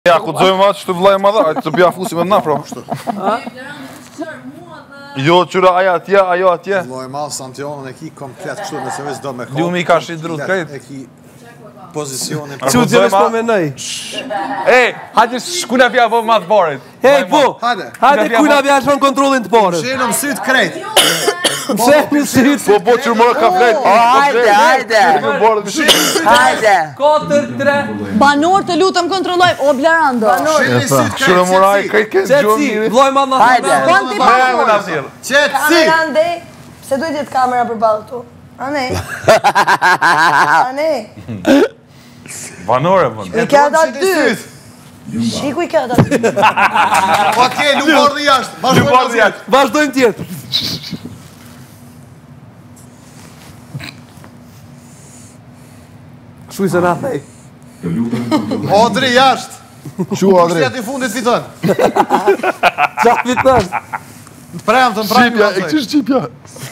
Ja, ku të zojmë atë që të vëllaj ma dha, të pja fusim e na, pra. Jo, qyra, aja atje, ajo atje. Vëllaj ma, Santionën e ki komplet kështu nëse veç do me ka. Ljumi ka shi drut krejt. E ki pozicionin. Që të gjëve s'po me nëj. Ej, hajde shkuna pja po ma të barit. Hej, po, Hajde. hajde kujna pja shon kontrolin të barit. Shenë më sytë krejt. Pse më sytë? Po, që mërë ka flejt. Hajde. Hajde. 4-3. Banor të lutëm kontrolloj. O Blerando. Shenë më sytë Qërë moraj, krejt kënë gjumë Qetësi, njëri. vlloj ma në Hajde. Banti Me banor. nasirë. Qetësi. Kamera ndej, pse duhet jetë kamera për balë tu? Ane? Ane? Banore, vënd. I ka ata dy. Shiku i ka ata dy. Okej, nuk ardhi jashtë. Ljubardi jashtë. Vazhdojmë tjetër. Kështu i se na thej. Odri jashtë. Qu, Adri. Shtjeti fundit fiton. Qa fiton? Premtën, Shqipja, e këqë Shqipja.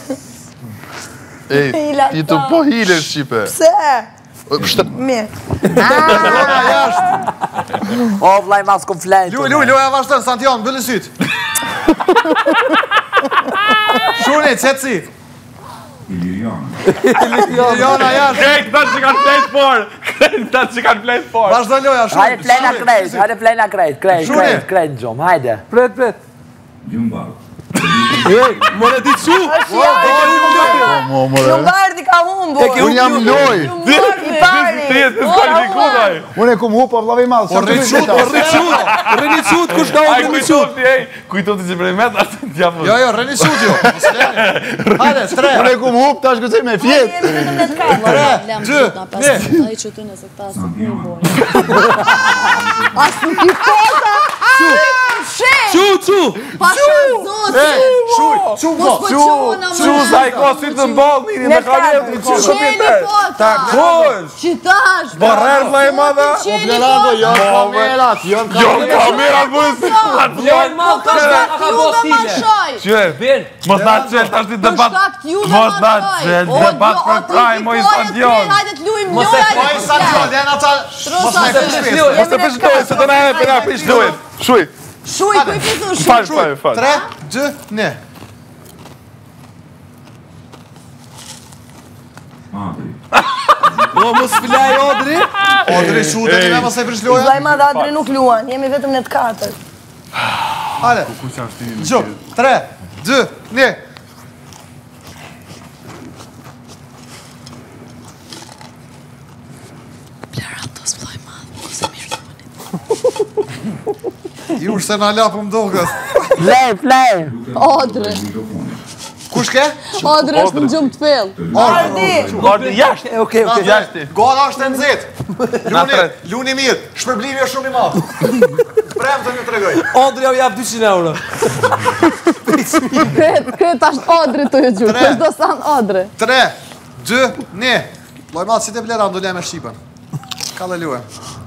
Ej, ti të po hile Shqipe. Pse? Mirë. Jona jashtë. O, vllaj mas kom flejtë. Luja vazhdojnë, Santion, bëllë sytë. Shuni, qetësi. Jona jashtë. Krejt këta që kanë flejt por. Krejt këta që kanë flejt por. Vazhdojnë loja, shuni. Hajde plejna krejt, hajde plejna krejt, krejt në gjumë, hajde. Pret. More ti që? Lombardi ka humbur. Unë jam loj. I pari. Ti e të skualifikudaj. Unë e kum hupa vllavi madh. Po Rrini qut, kush ka Aj, unë rrini qut? kujtoti që prej met, atë t'ja për. Jo, rëni qut jo. Hajde, 3. Unë e kum hup, tash kësej me fjet. Qu! Qu, sa i ka sytë në mballë, njëri me kamerë, të qu kompjuter. Ta kosh. Qitash. Barrer vla e madha. Blerando, jo kamerat, jo Kamerat bëjë Vlloj ma ka bo stile. Qyre, mos na qëll tash një debat. Mos na qëll debat për praj, moj Santion. Hajde të luajmë Mos e lojë. Po i Santion, janë ata. Mos me përshpesë. Mos të përshkojë, se të na e përna përshkojë. Shuj. Shuj, ku i pisu shuj. Fal. 3, 2, 1. O, mos flaj Odri. Odri shute, ti me mos e përshloja. Vllai madh Adri nuk luan, jemi vetëm në të katërt. Hajde. Gjo, 3, 2, 1. Blerandos vllai madh, ku se mirë luani. Ju se na lapëm dogët. Flej. Odri. Kush ke? Odri është në gjumë të fellë. Gardi jashtë. Okej. Jashtë. Gola është e nxehtë. Luni mirë, shpërblimi është shumë i madh. Premtën ju tregoj. Odri jau jap 200 euro. Këtë ashtë Odri të ju gjurë. Kështë do sanë Odri. 3, 2, 1. Loj madh si te Blerando lej me Shqipën. Ka dhe luaj.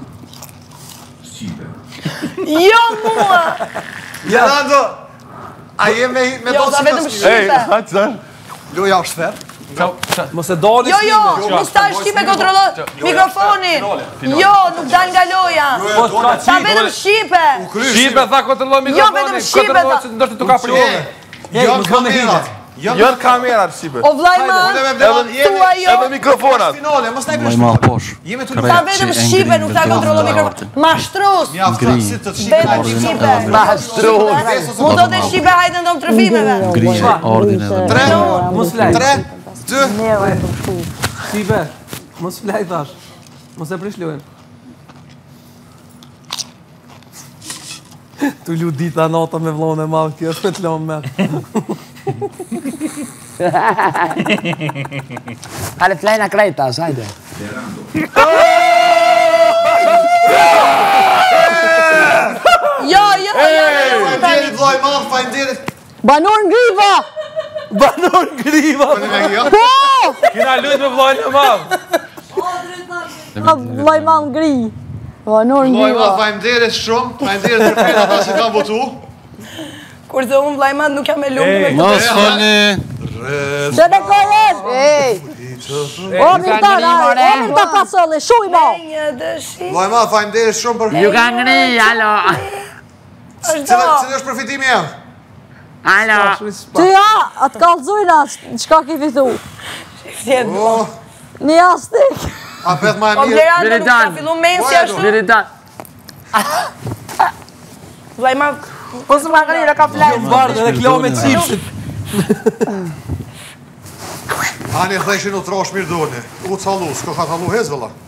Jo mua. Blerando. A je me Jo, sa vetëm Shqipe. haqë. Luja është fer. Mos e doni Jo, mos ta Shqipe kontrollon mikrofonin. Jo, nuk dal nga loja. Sa vetëm Shqipe. Shqipe tha kontrolloj mikrofonin. Jo, vetëm Shqipe tha. Ndoshta tu ka prijeve. Jo kamerat. Jo kamerat Shqipe. O vllai madh. Edhe mikrofonat. Finale, mos na i përshkruaj. Jemi tu. Sa vetëm Shqipe nuk ta kontrollon mikrofonin. Mashtros. Mjaft si të Vetëm Shqipe. Mu do të Shqipe hajde ndom trëfimeve. 3, Mos flaj. 3, 2. Shqipe. Mos flaj thash. Mos e prish lojën. Tu lu dita nota me vllon e madh, kjo është të lëm me. Hajde plejna krejt tash, hajde. Jo. Faleminderit vllai madh, faleminderit. Banor ngriva! Banor ngriva! Po! Kina lujt me vllajën e madh. Vllai madh ngri. Banor Vllai ngriva. madh, faleminderit shumë. Faleminderit për këtë ata që kanë votuar. Kurse unë vllai madh nuk jam e lumtur me Mos folni. Çe me kollën? Ej! O, Mirtan, o, Mirtan Pasoli, shumë i ma. Një dëshirë. Vllai ma, faleminderit shumë për... Ju ka ngri, alo. Cili është përfitimi jam? Alo. Ty ja, atë kalzujna, qka ki fitu? Oh, Një astik. a peth ma e O mirë. Bleranda nuk ka fillu mensi ashtu. Veritan. Vllai ma, po së Margarita ka flajt. Bardë edhe klo me qipsit. Ani theshin u trosh mirë doni. U calu, s'ko ka calu hez vëlla.